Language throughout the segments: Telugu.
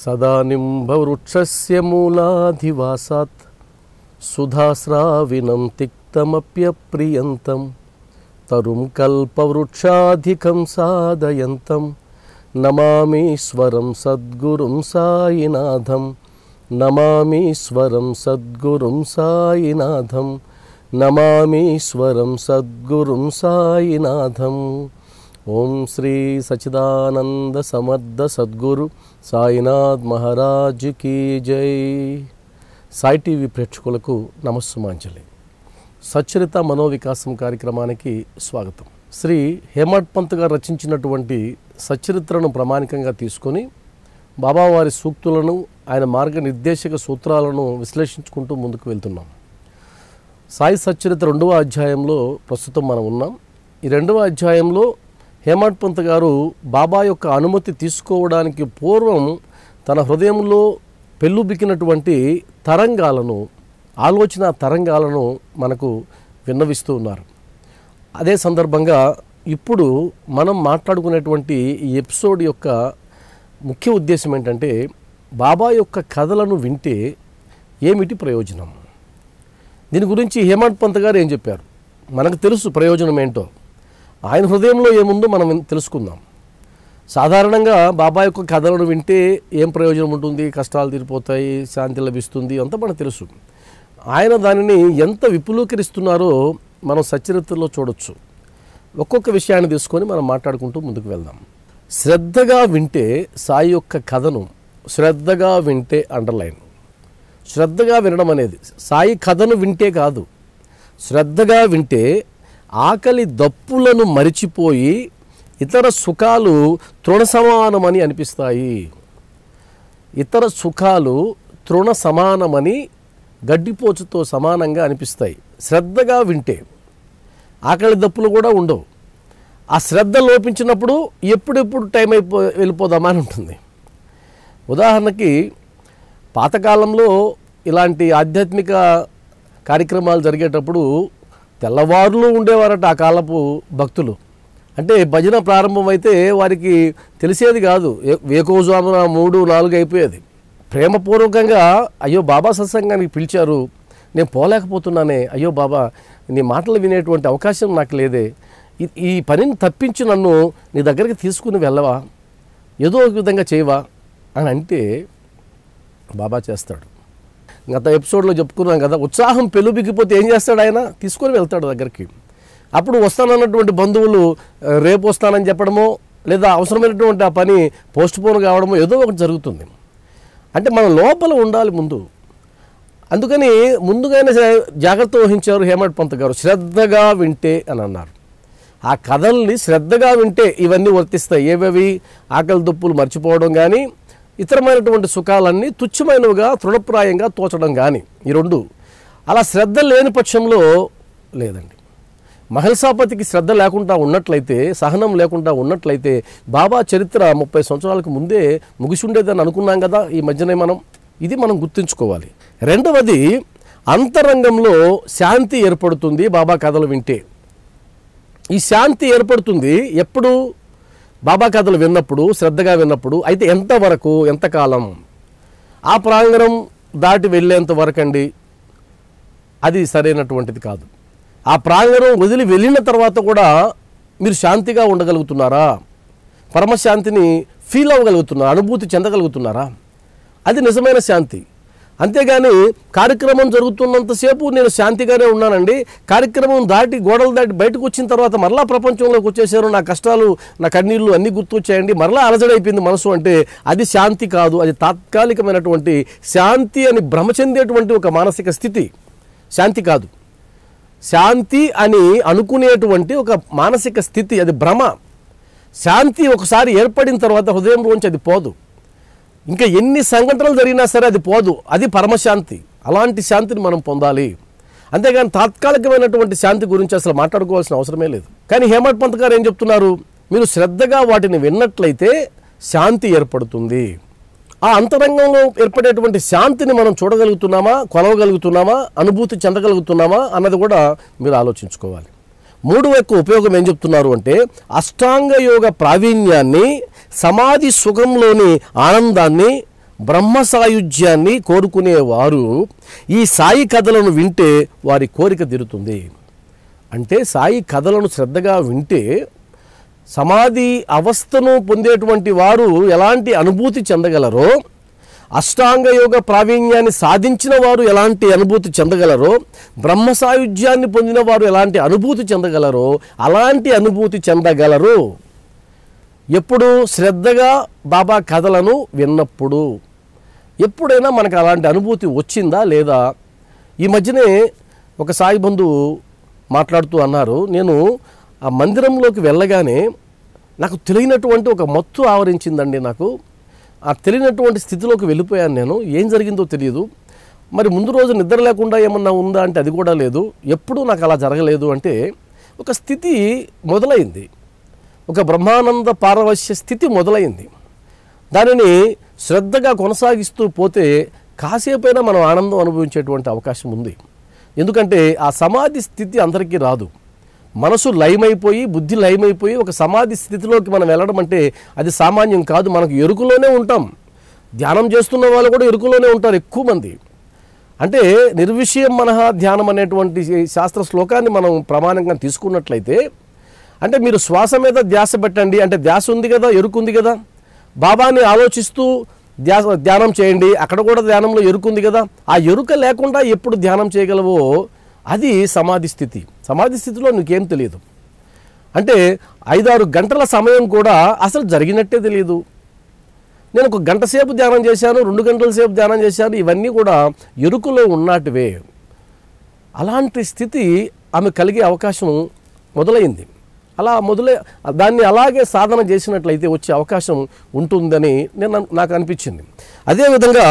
సదా నింబవృక్షస్య మూలాధివాసాత్ సుధాస్రావినం తిక్తమప్యప్రియంతం తరుం కల్పవృక్షాధికం సాదయంతం నమామీశ్వరం సద్గురుం సాయినాథం నమామీశ్వరం సద్గురుం సాయినాథం నమామీశ్వరం సద్గురుం సాయినాథం. ఓం శ్రీ సచ్చిదానంద సమర్థ సద్గురు సాయినాథ్ మహారాజ్ కీ జై. సాయి టీవీ ప్రేక్షకులకు నమస్సుమాంజలి. సచ్చరిత మనోవికాసం కార్యక్రమానికి స్వాగతం. శ్రీ హేమడ్ పంత్ గారు రచించినటువంటి సచ్చరిత్రను ప్రామాణికంగా తీసుకొని బాబావారి సూక్తులను, ఆయన మార్గనిర్దేశక సూత్రాలను విశ్లేషించుకుంటూ ముందుకు వెళ్తున్నాం. సాయి సచ్చరిత్ర 2వ అధ్యాయంలో ప్రస్తుతం మనం ఉన్నాం. ఈ 2వ అధ్యాయంలో హేమడ్ పంత్ గారు బాబా యొక్క అనుమతి తీసుకోవడానికి పూర్వం తన హృదయంలో పెళ్ళుబికినటువంటి తరంగాలను, ఆలోచన తరంగాలను మనకు విన్నవిస్తూ ఉన్నారు. అదే సందర్భంగా ఇప్పుడు మనం మాట్లాడుకునేటువంటి ఈ ఎపిసోడ్ యొక్క ముఖ్య ఉద్దేశం ఏంటంటే, బాబా యొక్క కథలను వింటే ఏమిటి ప్రయోజనం? దీని గురించి హేమడ్ పంత్ గారు ఏం చెప్పారు? మనకు తెలుసు ప్రయోజనం ఏంటో. ఆయన హృదయంలో ఏముందో మనం తెలుసుకుందాం. సాధారణంగా బాబా యొక్క కథలను వింటే ఏం ప్రయోజనం ఉంటుంది? కష్టాలు తీరిపోతాయి, శాంతి లభిస్తుంది, అంతా మనకు తెలుసు. ఆయన దానిని ఎంత విపులీకరిస్తున్నారో మనం సచ్చరిత్రలో చూడొచ్చు. ఒక్కొక్క విషయాన్ని తీసుకొని మనం మాట్లాడుకుంటూ ముందుకు వెళ్దాం. శ్రద్ధగా వింటే సాయి యొక్క కథను, శ్రద్ధగా వింటే అండర్లైన్, శ్రద్ధగా వినడం అనేది సాయి కథను వింటే కాదు, శ్రద్ధగా వింటే ఆకలి దప్పులను మరిచిపోయి ఇతర సుఖాలు తృణ సమానమని అనిపిస్తాయి. ఇతర సుఖాలు తృణ సమానమని, గడ్డిపోచుతో సమానంగా అనిపిస్తాయి. శ్రద్ధగా వింటే ఆకలి దప్పులు కూడా ఉండవు. ఆ శ్రద్ధ లోపించినప్పుడు ఎప్పుడెప్పుడు టైం వెళ్ళిపోదామా అని ఉంటుంది. ఉదాహరణకి పాతకాలంలో ఇలాంటి ఆధ్యాత్మిక కార్యక్రమాలు జరిగేటప్పుడు తెల్లవారులు ఉండేవారట ఆ కాలపు భక్తులు. అంటే భజన ప్రారంభమైతే వారికి తెలిసేది కాదు, వేకోజామున 3-4 అయిపోయేది. ప్రేమపూర్వకంగా అయ్యో బాబా సత్సంగానికి పిలిచారు, నేను పోలేకపోతున్నానే, అయ్యో బాబా నీ మాటలు వినేటువంటి అవకాశం నాకు లేదే, ఈ పనిని తప్పించి నన్ను నీ దగ్గరికి తీసుకుని వెళ్ళవా, ఏదో ఒక విధంగా చేయవా అని అంటే బాబా చేస్తాడు. గత ఎపిసోడ్లో చెప్పుకున్నాం కదా, ఉత్సాహం పెళ్ళుబిగిపోతే ఏం చేస్తాడు? ఆయన తీసుకొని వెళ్తాడు దగ్గరికి. అప్పుడు వస్తానన్నటువంటి బంధువులు రేపు వస్తానని చెప్పడమో, లేదా అవసరమైనటువంటి ఆ పని పోస్ట్ పోన్ కావడమో ఏదో ఒకటి జరుగుతుంది. అంటే మన లోపల ఉండాలి ముందు. అందుకని ముందుగానే జాగ్రత్త వహించారు హేమడ్ పంత్ గారు. శ్రద్ధగా వింటే అని అన్నారు. ఆ కథల్ని శ్రద్ధగా వింటే ఇవన్నీ వర్తిస్తాయి. ఏవేవి? ఆకలి దుప్పులు మర్చిపోవడం కానీ, ఇతరమైనటువంటి సుఖాలన్నీ తుచ్చమైనవిగా తృణప్రాయంగా తోచడం కానీ, ఈ 2. అలా శ్రద్ధ లేని పక్షంలో లేదండి. మహల్సాపతికి శ్రద్ధ లేకుండా ఉన్నట్లయితే, సహనం లేకుండా ఉన్నట్లయితే బాబా చరిత్ర 30 సంవత్సరాలకు ముందే ముగిసి ఉండేదని అనుకున్నాం కదా ఈ మధ్యనే మనం. ఇది మనం గుర్తుంచుకోవాలి. రెండవది, అంతరంగంలో శాంతి ఏర్పడుతుంది బాబా కథలు వింటే. ఈ శాంతి ఏర్పడుతుంది ఎప్పుడు? బాబా కథలు విన్నప్పుడు, శ్రద్ధగా విన్నప్పుడు. అయితే ఎంతవరకు, ఎంతకాలం? ఆ ప్రాంగణం దాటి వెళ్ళేంత వరకు అండి, అది సరైనటువంటిది కాదు. ఆ ప్రాంగణం వదిలి వెళ్ళిన తర్వాత కూడా మీరు శాంతిగా ఉండగలుగుతున్నారా? పరమశాంతిని ఫీల్ అవ్వగలుగుతున్నారా? అనుభూతి చెందగలుగుతున్నారా? అది నిజమైన శాంతి. అంతేగాని కార్యక్రమం జరుగుతున్నంతసేపు నేను శాంతిగానే ఉన్నానండి, కార్యక్రమం దాటి, గోడలు దాటి బయటకు వచ్చిన తర్వాత మరలా ప్రపంచంలోకి వచ్చేసారు, నా కష్టాలు, నా కన్నీళ్ళు అన్నీ గుర్తొచ్చాయండి, మరలా అలజడైపోయింది మనసు అంటే అది శాంతి కాదు. అది తాత్కాలికమైనటువంటి శాంతి అని భ్రమ చెందేటువంటి ఒక మానసిక స్థితి. శాంతి కాదు. శాంతి అని అనుకునేటువంటి ఒక మానసిక స్థితి, అది భ్రమ. శాంతి ఒకసారి ఏర్పడిన తర్వాత హృదయంలోంచి అది పోదు. ఇంకా ఎన్ని సంఘటనలు జరిగినా సరే అది పోదు. అది పరమశాంతి. అలాంటి శాంతిని మనం పొందాలి. అంతేగాని తాత్కాలికమైనటువంటి శాంతి గురించి అసలు మాట్లాడుకోవాల్సిన అవసరమే లేదు. కానీ హేమడ్ పంత్ గారు ఏం చెప్తున్నారు? మీరు శ్రద్ధగా వాటిని విన్నట్లయితే శాంతి ఏర్పడుతుంది. ఆ అంతరంగంలో ఏర్పడేటువంటి శాంతిని మనం చూడగలుగుతున్నామా, కొలవగలుగుతున్నామా, అనుభూతి చెందగలుగుతున్నామా అన్నది కూడా మీరు ఆలోచించుకోవాలి. మూడవ యొక్క ఉపయోగం ఏం చెప్తున్నారు అంటే, అష్టాంగ యోగ ప్రావీణ్యాన్ని, సమాధి సుఖంలోని ఆనందాన్ని బ్రహ్మ సాయుధ్యాన్ని కోరుకునేవారు ఈ సాయి కథలను వింటే వారి కోరిక తీరుతుంది. అంటే సాయి కథలను శ్రద్ధగా వింటే సమాధి అవస్థను పొందేటువంటి వారు ఎలాంటి అనుభూతి చెందగలరో, అష్టాంగ యోగ ప్రావీణ్యాన్ని సాధించిన వారు ఎలాంటి అనుభూతి చెందగలరో, బ్రహ్మ సాయుధ్యాన్ని పొందిన వారు ఎలాంటి అనుభూతి చెందగలరో అలాంటి అనుభూతి చెందగలరు. ఎప్పుడు? శ్రద్ధగా బాబా కథలను విన్నప్పుడు. ఎప్పుడైనా మనకు అలాంటి అనుభూతి వచ్చిందా లేదా? ఈ మధ్యనే ఒక సాయి బంధువు మాట్లాడుతూ అన్నారు, నేను ఆ మందిరంలోకి వెళ్ళగానే నాకు తెలియనటువంటి ఒక మత్తు ఆవరించిందండి. నాకు ఆ తెలియనటువంటి స్థితిలోకి వెళ్ళిపోయాను. నేను ఏం జరిగిందో తెలియదు. మరి ముందు రోజు నిద్ర లేకుండా ఏమన్నా ఉందా అంటే అది కూడా లేదు. ఎప్పుడూ నాకు అలా జరగలేదు. అంటే ఒక స్థితి మొదలైంది, ఒక బ్రహ్మానంద పారవశ్య స్థితి మొదలైంది. దానిని శ్రద్ధగా కొనసాగిస్తూ పోతే కాసేపైనా మనం ఆనందం అనుభవించేటువంటి అవకాశం ఉంది. ఎందుకంటే ఆ సమాధి స్థితి అందరికీ రాదు. మనసు లయమైపోయి, బుద్ధి లయమైపోయి ఒక సమాధి స్థితిలోకి మనం వెళ్ళడం అంటే అది సామాన్యం కాదు. మనకు ఎరుకులోనే ఉంటాం. ధ్యానం చేస్తున్న వాళ్ళు కూడా ఎరుకులోనే ఉంటారు ఎక్కువ మంది. అంటే నిర్విషయం మనః ధ్యానం అనేటువంటి శాస్త్ర శ్లోకాన్ని మనం ప్రమాణంగా తీసుకున్నట్లయితే, అంటే మీరు శ్వాస మీద ధ్యాస పెట్టండి అంటే ధ్యాస ఉంది కదా, ఎరుకు ఉంది కదా. బాబాని ఆలోచిస్తూ ధ్యానం చేయండి, అక్కడ కూడా ధ్యానంలో ఎరుకు ఉంది కదా. ఆ ఎరుక లేకుండా ఎప్పుడు ధ్యానం చేయగలవో అది సమాధి స్థితి. సమాధి స్థితిలో నీకేం తెలియదు. అంటే 5-6 గంటల సమయం కూడా అసలు జరిగినట్టే తెలియదు. నేను ఒక గంట సేపు ధ్యానం చేశాను, 2 గంటల సేపు ధ్యానం చేశాను, ఇవన్నీ కూడా ఎరుకులో ఉన్నటివే. అలాంటి స్థితి ఆమె కలిగే అవకాశం మొదలైంది. అలా దాన్ని అలాగే సాధన చేసినట్లయితే వచ్చే అవకాశం ఉంటుందని నాకు అనిపించింది. అదేవిధంగా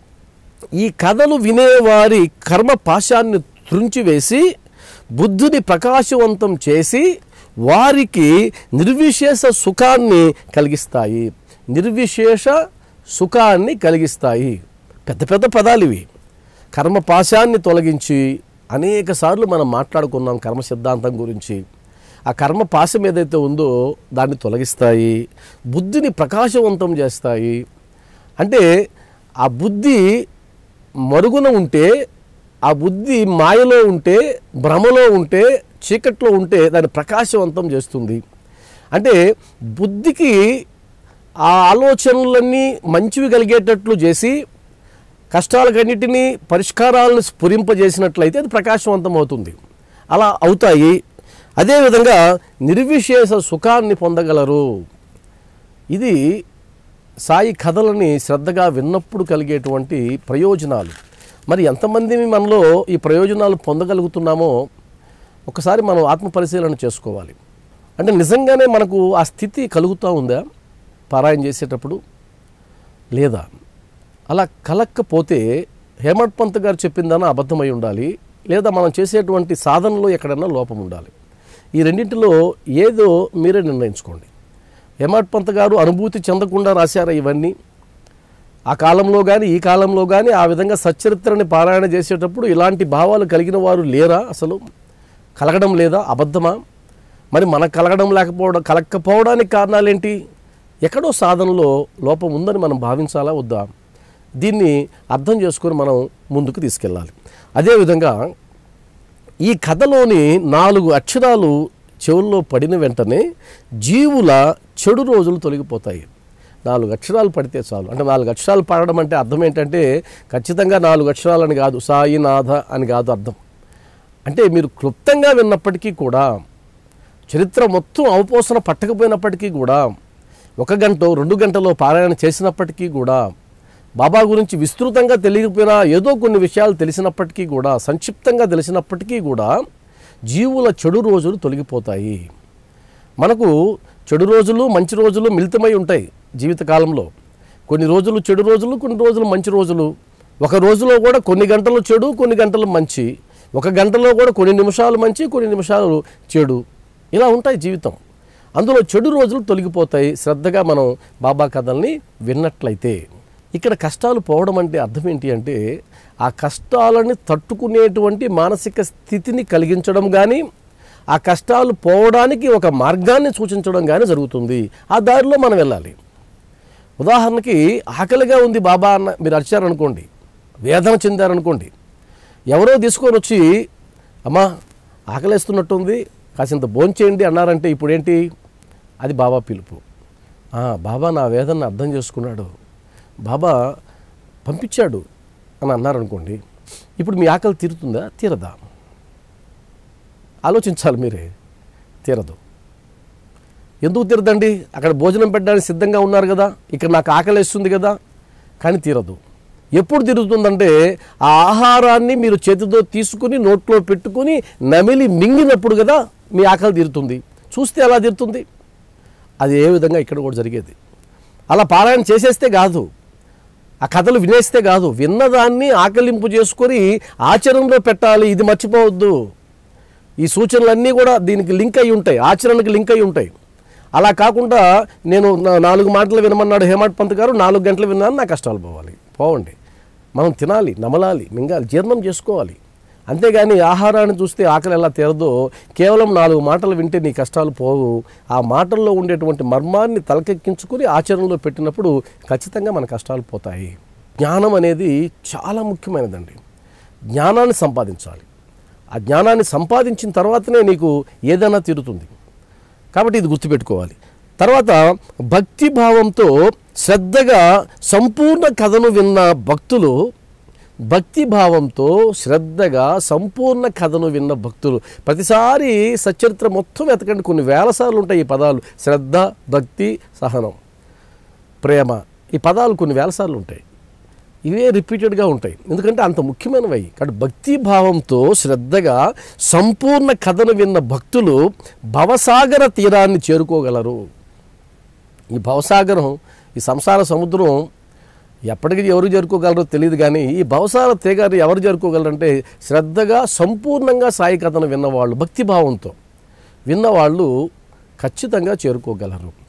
ఈ కథలు వినేవారి కర్మ పాశాన్ని త్రుంచివేసి బుద్ధిని ప్రకాశవంతం చేసి వారికి నిర్విశేష సుఖాన్ని కలిగిస్తాయి. నిర్విశేష సుఖాన్ని కలిగిస్తాయి. పెద్ద పెద్ద పదాలు ఇవి. కర్మ పాశాన్ని తొలగించి అనేక సార్లు మనం మాట్లాడుకున్నాం కర్మ సిద్ధాంతం గురించి. ఆ కర్మ పాశం ఏదైతే ఉందో దాన్ని తొలగిస్తాయి, బుద్ధిని ప్రకాశవంతం చేస్తాయి. అంటే ఆ బుద్ధి మరుగున ఉంటే, ఆ బుద్ధి మాయలో ఉంటే, భ్రమలో ఉంటే, చీకట్లో ఉంటే దాన్ని ప్రకాశవంతం చేస్తుంది. అంటే బుద్ధికి ఆ ఆలోచనలన్నీ మంచివి కలిగేటట్లు చేసి కష్టాలకన్నిటినీ పరిష్కారాలను స్ఫురింపజేసినట్లయితే అది ప్రకాశవంతం అవుతుంది. అలా అవుతాయి. అదేవిధంగా నిర్విశేష సుఖాన్ని పొందగలరు. ఇది సాయి కథలని శ్రద్ధగా విన్నప్పుడు కలిగేటువంటి ప్రయోజనాలు. మరి ఎంతమంది మనలో ఈ ప్రయోజనాలు పొందగలుగుతున్నామో ఒకసారి మనం ఆత్మ పరిశీలన చేసుకోవాలి. అంటే నిజంగానే మనకు ఆ స్థితి కలుగుతూ ఉందా పారాయణ చేసేటప్పుడు లేదా? అలా కలక్కపోతే హేమంత్ పంత్ గారు చెప్పిందన్నా అబద్ధమై ఉండాలి, లేదా మనం చేసేటువంటి సాధనలో ఎక్కడన్నా లోపం ఉండాలి. ఈ రెండింటిలో ఏదో మీరే నిర్ణయించుకోండి. హేమంత్ పంత్ గారు అనుభూతి చెందకుండా రాశారా ఇవన్నీ? ఆ కాలంలో కానీ ఈ కాలంలో కానీ ఆ విధంగా సచ్చరిత్రని పారాయణ చేసేటప్పుడు ఇలాంటి భావాలు కలిగిన వారు లేరా? అసలు కలగడం లేదా? అబద్ధమా? మరి మనకు కలగకపోవడానికి కారణాలేంటి? ఎక్కడో సాధనలో లోపం ఉందని మనం భావించాలా వద్దా? దీన్ని అర్థం చేసుకొని మనం ముందుకు తీసుకెళ్ళాలి. అదేవిధంగా ఈ కథలోని 4 అక్షరాలు చెవుల్లో పడిన వెంటనే జీవుల చెడు రోజులు తొలగిపోతాయి. 4 అక్షరాలు పడితే చాలు. అంటే 4 అక్షరాలు పడడం అంటే అర్థం ఏంటంటే ఖచ్చితంగా 4 అక్షరాలని కాదు, సాయినాథ అని కాదు అర్థం. అంటే మీరు క్లుప్తంగా విన్నప్పటికీ కూడా, చరిత్ర మొత్తం అవపోసన పట్టకపోయినప్పటికీ కూడా, 1 గంట 2 గంటలో పారాయణ చేసినప్పటికీ కూడా, బాబా గురించి విస్తృతంగా తెలియకపోయినా ఏదో కొన్ని విషయాలు తెలిసినప్పటికీ కూడా, సంక్షిప్తంగా తెలిసినప్పటికీ కూడా జీవుల చెడు రోజులు తొలగిపోతాయి. మనకు చెడు రోజులు మంచి రోజులు మిళితమై ఉంటాయి జీవితకాలంలో. కొన్ని రోజులు చెడు రోజులు, కొన్ని రోజులు మంచి రోజులు. ఒక రోజులో కూడా కొన్ని గంటలు చెడు, కొన్ని గంటలు మంచి. 1 గంటలో కూడా కొన్ని నిమిషాలు మంచి, కొన్ని నిమిషాలు చెడు. ఇలా ఉంటాయి జీవితం. అందులో చెడు రోజులు తొలగిపోతాయి శ్రద్ధగా మనం బాబా కథల్ని విన్నట్లయితే. ఇక్కడ కష్టాలు పోవడం అంటే అర్థం ఏంటి అంటే, ఆ కష్టాలని తట్టుకునేటువంటి మానసిక స్థితిని కలిగించడం కానీ, ఆ కష్టాలు పోవడానికి ఒక మార్గాన్ని సూచించడం కానీ జరుగుతుంది. ఆ దారిలో మనం వెళ్ళాలి. ఉదాహరణకి ఆకలిగా ఉంది బాబా అన్న మీరు అరిచారనుకోండి, వేదన చెందారనుకోండి, ఎవరో తీసుకొని వచ్చి అమ్మా ఆకలేస్తున్నట్టుంది కాసింత భోంచేయండి అన్నారంటే ఇప్పుడు ఏంటి? అది బాబా పిలుపు. బాబా నా వేదనను అర్థం చేసుకున్నాడు, బాబా పంపించాడు అని అన్నారనుకోండి, ఇప్పుడు మీ ఆకలి తీరుతుందా? తీరదా? ఆలోచించాలి మీరే. తీరదు. ఎందుకు తీరదండి? అక్కడ భోజనం పెట్టడానికి సిద్ధంగా ఉన్నారు కదా, ఇక్కడ నాకు ఆకలిస్తుంది కదా, కానీ తీరదు. ఎప్పుడు తీరుతుందంటే ఆ ఆహారాన్ని మీరు చేతితో తీసుకుని నోట్లో పెట్టుకుని నమిలి మింగినప్పుడు కదా మీ ఆకలి తీరుతుంది. చూస్తే ఎలా తీరుతుంది? అది ఏ విధంగా ఇక్కడ కూడా జరిగేది. అలా పారాయణ చేసేస్తే కాదు, ఆ కథలు వినేస్తే కాదు, విన్నదాన్ని ఆకలింపు చేసుకొని ఆచరణలో పెట్టాలి. ఇది మర్చిపోవద్దు. ఈ సూచనలన్నీ కూడా దీనికి లింక్ అయి ఉంటాయి, ఆచరణకి లింక్ అయి ఉంటాయి. అలా కాకుండా నేను 4 మాటలు వినమన్నాడు హేమాడ్ పంత్ గారు, 4 గంటలు విన్నాను, నా కష్టాలు పోవండి. మనం తినాలి, నమలాలి, మింగాలి, జీర్ణం చేసుకోవాలి. అంతేగాని ఆహారాన్ని చూస్తే ఆకలి ఎలా తీరదో, కేవలం 4 మాటలు వింటే నీ కష్టాలు పోవు. ఆ మాటల్లో ఉండేటువంటి మర్మాన్ని తలకెక్కించుకుని ఆచరణలో పెట్టినప్పుడు ఖచ్చితంగా మన కష్టాలు పోతాయి. జ్ఞానం అనేది చాలా ముఖ్యమైనదండి. జ్ఞానాన్ని సంపాదించాలి. ఆ జ్ఞానాన్ని సంపాదించిన తర్వాతనే నీకు ఏదైనా తీరుతుంది. కాబట్టి ఇది గుర్తుపెట్టుకోవాలి. తర్వాత భక్తిభావంతో శ్రద్ధగా సంపూర్ణ కథను విన్న భక్తులు, భక్తిభావంతో శ్రద్ధగా సంపూర్ణ కథను విన్న భక్తులు, ప్రతిసారి సచ్చరిత్ర మొత్తం వెతకండి, కొన్ని వేల సార్లు ఉంటాయి ఈ పదాలు. శ్రద్ధ, భక్తి, సహనం, ప్రేమ, ఈ పదాలు కొన్ని వేల సార్లు ఉంటాయి. ఇవే రిపీటెడ్గా ఉంటాయి, ఎందుకంటే అంత ముఖ్యమైనవి. కాబట్టి భక్తిభావంతో శ్రద్ధగా సంపూర్ణ కథను విన్న భక్తులు భవసాగర తీరాన్ని చేరుకోగలరు. ఈ భవసాగరం, ఈ సంసార సముద్రం ఎప్పటికీ ఎవరు చేరుకోగలరో తెలియదు, కానీ ఈ భవసార తీరాన్ని ఎవరు చేరుకోగలరంటే శ్రద్ధగా సంపూర్ణంగా సాయి కథను విన్నవాళ్ళు, భక్తిభావంతో విన్నవాళ్ళు ఖచ్చితంగా చేరుకోగలరు.